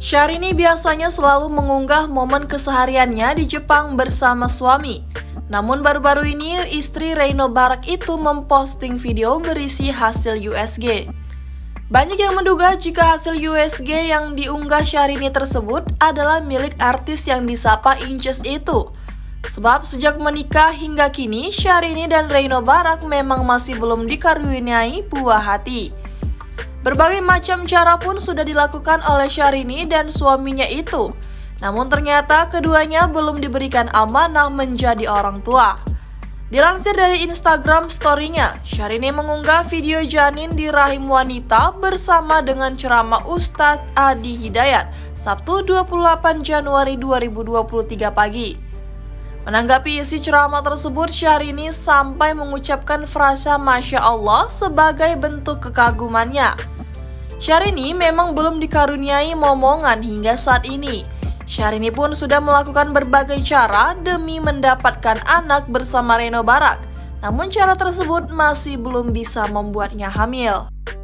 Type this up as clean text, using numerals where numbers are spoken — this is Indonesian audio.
Syahrini biasanya selalu mengunggah momen kesehariannya di Jepang bersama suami. Namun baru-baru ini istri Reino Barak itu memposting video berisi hasil USG. Banyak yang menduga jika hasil USG yang diunggah Syahrini tersebut adalah milik artis yang disapa Inces itu. Sebab sejak menikah hingga kini, Syahrini dan Reino Barak memang masih belum dikaruniai buah hati. Berbagai macam cara pun sudah dilakukan oleh Syahrini dan suaminya itu. Namun ternyata keduanya belum diberikan amanah menjadi orang tua. Dilansir dari Instagram story-nya, Syahrini mengunggah video janin di rahim wanita bersama dengan ceramah Ustadz Adi Hidayat, Sabtu 28 Januari 2023 pagi. Menanggapi isi ceramah tersebut, Syahrini sampai mengucapkan frasa Masya Allah sebagai bentuk kekagumannya. Syahrini memang belum dikaruniai momongan hingga saat ini. Syahrini pun sudah melakukan berbagai cara demi mendapatkan anak bersama Reino Barak. Namun cara tersebut masih belum bisa membuatnya hamil.